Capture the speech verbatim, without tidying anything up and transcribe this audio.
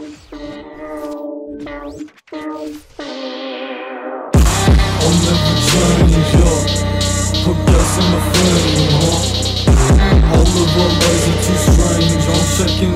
I'll never change, yeah. Hope that's in my frame, huh? All of our lives are too strange. I'm checking